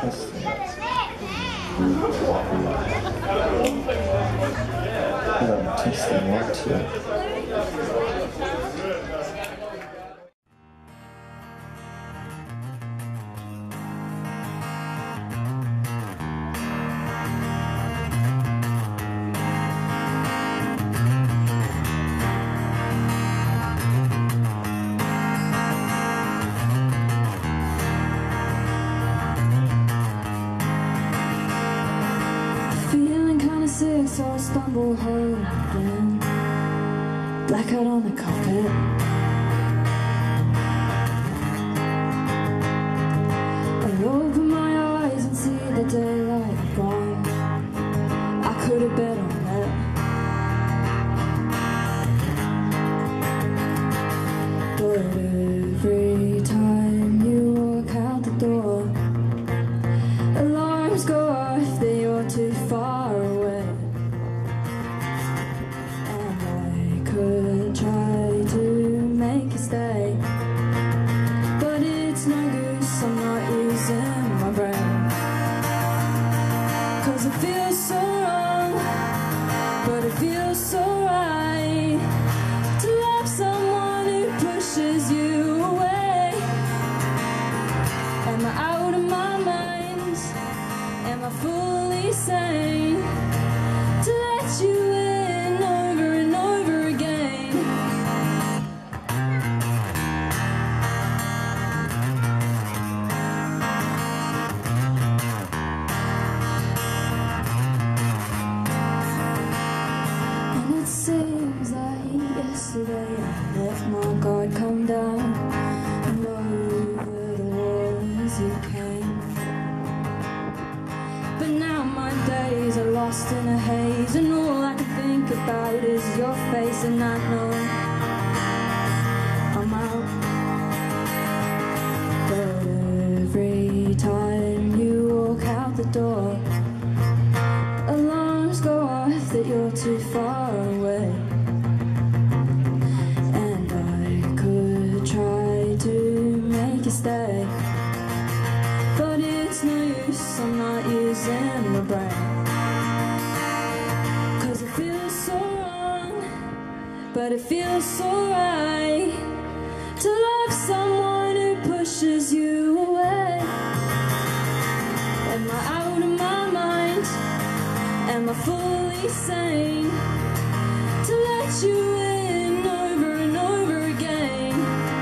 Testing what too. So I stumble home again, blackout on the carpet. I open my eyes and see the daylight gone. I could have bet on that. But every time you walk out the door, alarms go off that you're too far away. Could try to make you stay, but it's no use, I'm not using my brain. Cause it feels so wrong, but it feels so right to love someone who pushes you away. Am I out of my mind? Am I fully sane to let you in over and over again? And it seems like yesterday I left my guard come down, and over the walls you came. But now my days are lost in a haze, and all I can think about is your face, and I know I'm out. But every time you walk out the door, alarms go off that you're too far away. And I could try to make you stay, but it's no use, I'm not using my brain. Cause it feels so wrong, but it feels so right to love someone who pushes you away. Am I out of my mind? Am I fully sane to let you in over and over again?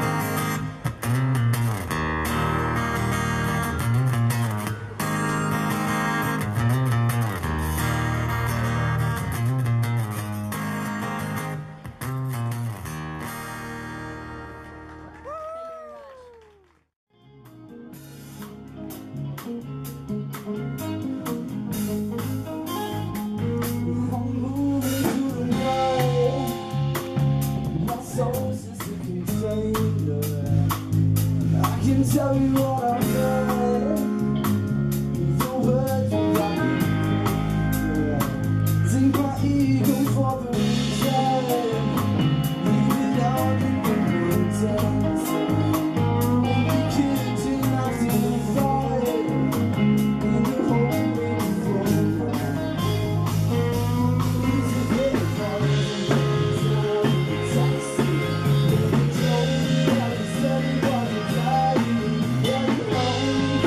Tell you what I know, the words that you think my ego for the reason, leave it out in the winters, and the kitchen after the fire, in the home before. It's a great fire, it's a taxi, and it's only that it's everybody dying.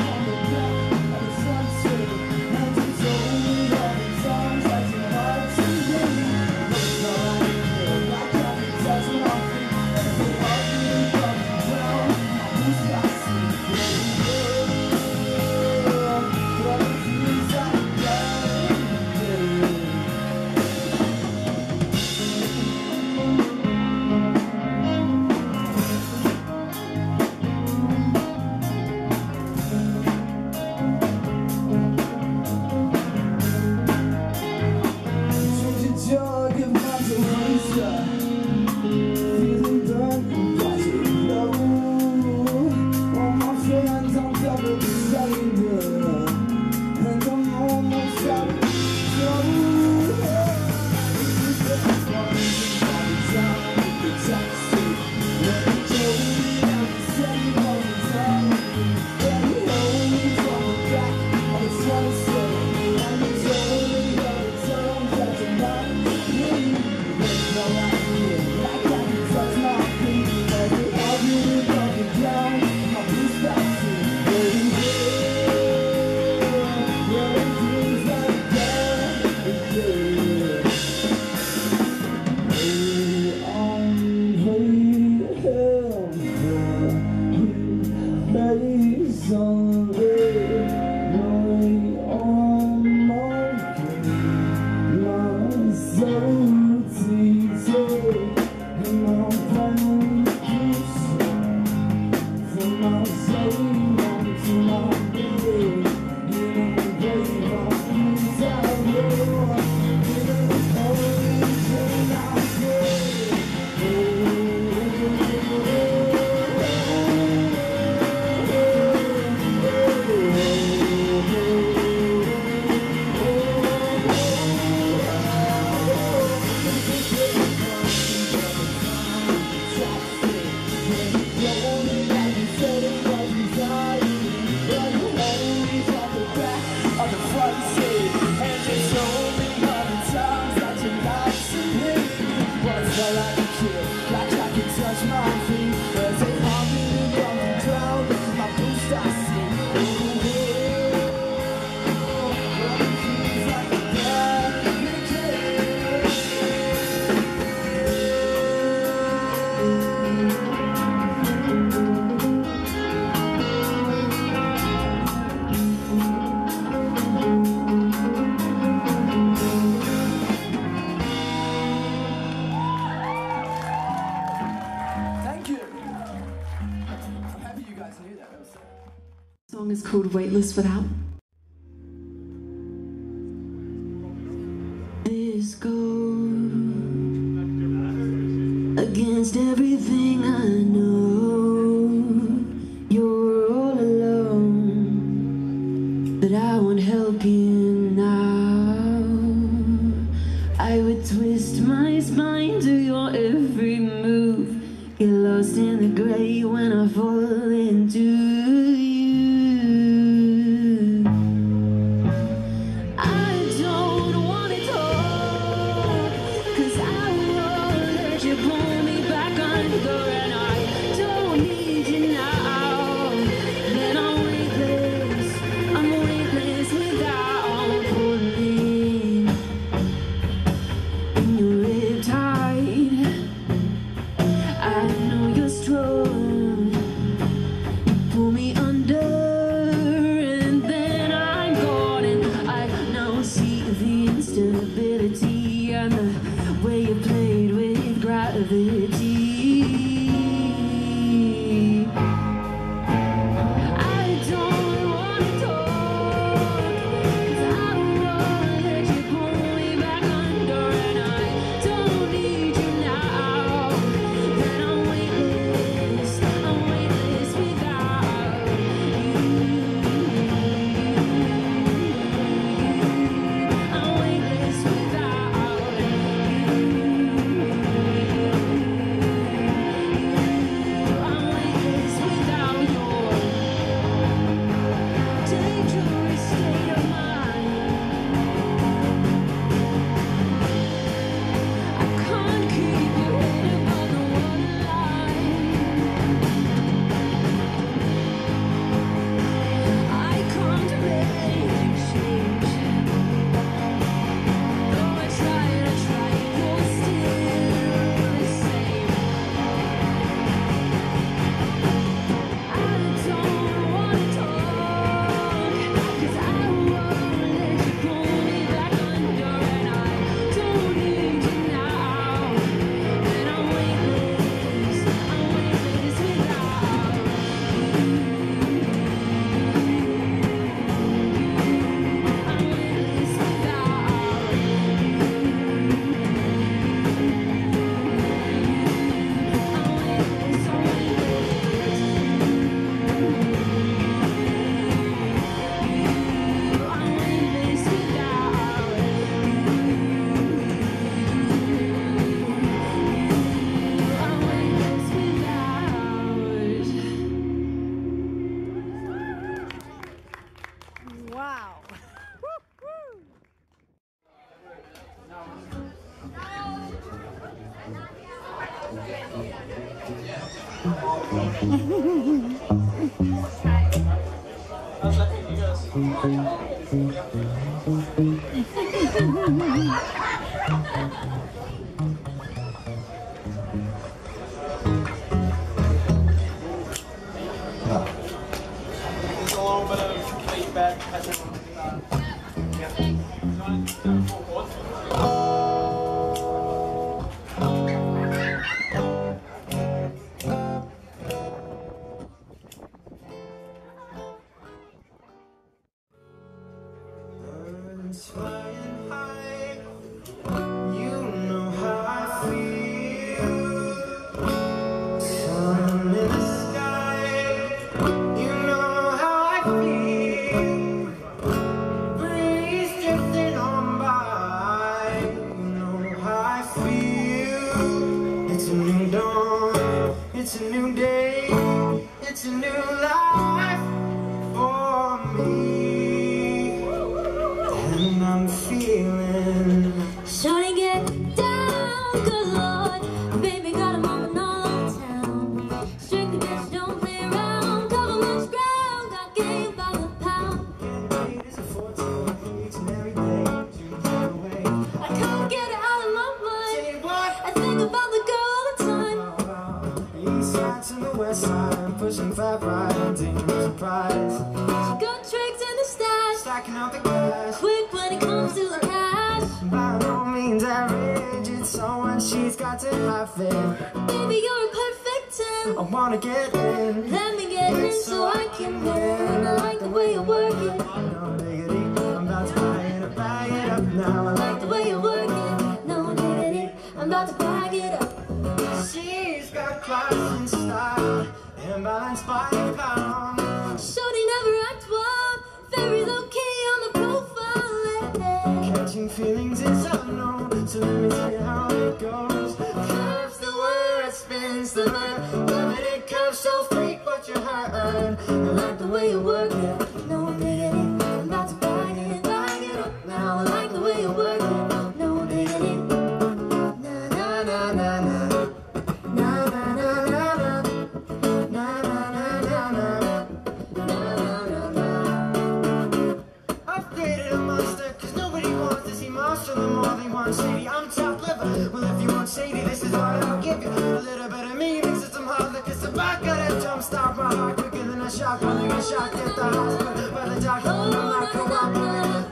The song is called Weightless Without. This goes against everything I know. You're all alone, but I won't help you now. I would twist my spine to your every move, get lost in the grey when I fall into you. I don't want to talk, 'cause I will let you pull me back under, and I don't need you now. Then I'm weightless without pulling in your riptide. I know you're strong, pull me under, and then I'm gone, and I now see the instability and the way you played with gravity. I don't want to talk, 'cause I won't let you pull me back under, and I don't need you now. Then I'm weightless without you. I'm weightless without you. I'm weightless without your dangerous state of mind. I can't keep your head above the waterline. I can't make you change. Though I try, you're still the same. I don't want to talk, 'cause I won't let you pull me back under, and I don't need you now. And I'm weightless without you. I'm weightless without you. Wow. How's that for you guys? There's a little bit of feedback. Birds flying high, you know how I feel. Sun in the sky, you know how I feel. Breeze drifting on by, you know how I feel. It's a new dawn, it's a new day, it's a new life for me. And I'm feeling Shawty, get down, good lord. Baby got a moment all over town. in the west side, pushing fat right and taking no surprise. She got tricks in the stash, Stacking up the cash, quick when it comes to the cash. by no means average, it's someone she's got to have it. Baby, you're a perfect 10. I wanna get in, Let me get in so I can win. I like the way you work it. no diggity, I'm about to bag it up now. I Like the way you work it. No diggity, I'm about to bag it up. She's got class and style, imbalanced by the pound. Shorty never act wild, very low key on the profile. Catching feelings is unknown, so let me tell you how it goes. Curves the word, spins the verb, limited curve, so freak what you heard. I like the way you work it. No diggity, I'm about to bag it up now. I like the way you work it. No diggity. Na na na na na. Na na na na na. Na na na na na. Na na na na. I've created a monster, cause nobody wants to see monster the more they want shady. I'm top level, well if you want shady, this is what I'll give you. A little bit of me mixed with some hard liquor, so I gotta jump start my heart quicker than a shot. When I get shocked at the hospital by the doctor, I'm not cooperating.